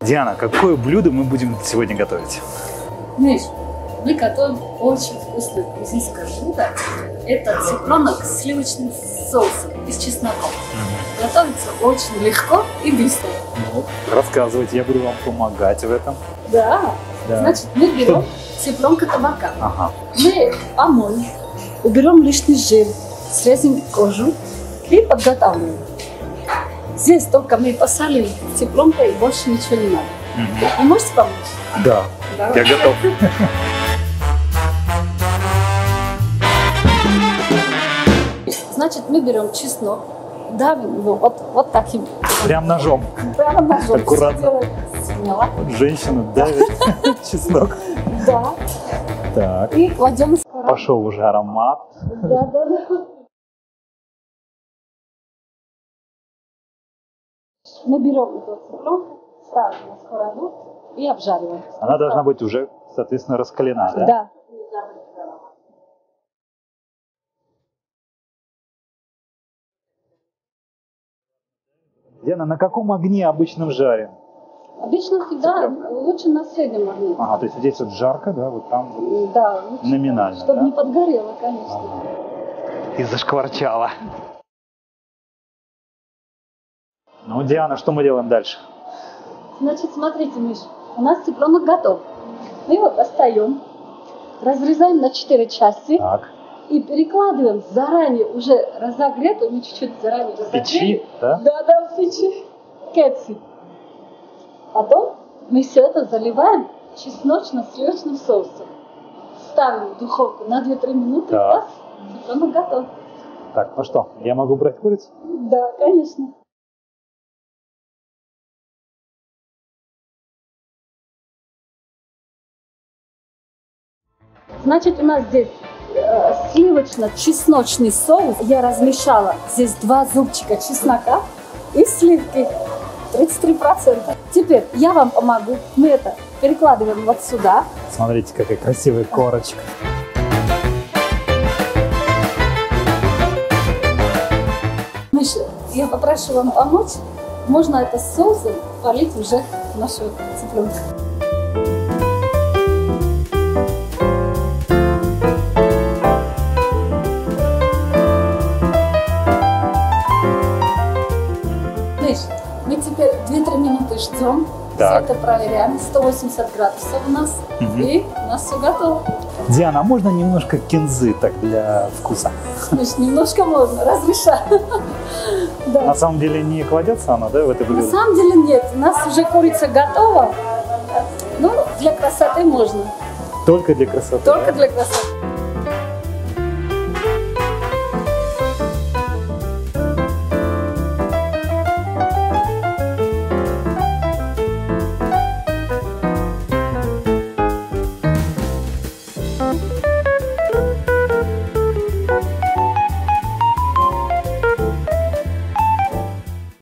Диана, какое блюдо мы будем сегодня готовить? Миш, мы готовим очень вкусное грузинское блюдо. Это цыпленок с сливочным соусом и с чесноком. Готовится очень легко и быстро. Ну, рассказывайте, я буду вам помогать в этом. Да. Значит, мы берем цыпленка табака. Мы помоем, уберем лишний жир, срезаем кожу и подготавливаем. Здесь только мы посолим цыпленка и больше ничего не надо. Вы можете помочь? Да, я готов. Значит, мы берем чеснок, давим его вот таким. Прям ножом. Прямо ножом. Аккуратно. Смело. Женщина давит чеснок. Да. Так. И кладем. Пошел уже аромат. Да. Мы берем эту цыпленку, ставим на сковороду и обжариваем. Она должна быть уже, соответственно, раскалена, да? Да. Диана, на каком огне обычно жарим? Обычно всегда лучше на среднем огне. Ага, то есть здесь вот жарко, да, вот там вот Да, лучше, номинально, чтобы да? не подгорело, конечно. И зашкварчало. Ну, Диана, что мы делаем дальше? Значит, смотрите, Миш, у нас цыпленок готов. Мы его достаем, разрезаем на 4 части. Так. И перекладываем заранее уже разогретую, мы чуть-чуть заранее разогрели. Печи, да? Да, в печи. Кэци. Потом мы все это заливаем чесночно-сливочным соусом. Ставим в духовку на 2-3 минуты, Так. и цыпленок готов. Так, ну что, я могу брать курицу? Да, конечно. Значит, у нас здесь сливочно-чесночный соус. Я размешала здесь 2 зубчика чеснока и сливки 33%. Теперь я вам помогу. Мы это перекладываем вот сюда. Смотрите, какая красивая корочка. Миша, я попрошу вам помочь. Можно это соусом полить уже нашу цыпленка. Мы теперь 2-3 минуты ждем, Так. все это проверяем, 180 градусов у нас, и у нас все готово. Диана, а можно немножко кинзы так для вкуса? Значит, немножко можно, разрешаю. Да. На самом деле не кладется она, да, в это На блюдо? самом деле нет, у нас уже курица готова, но для красоты можно. Только для красоты. Только для красоты.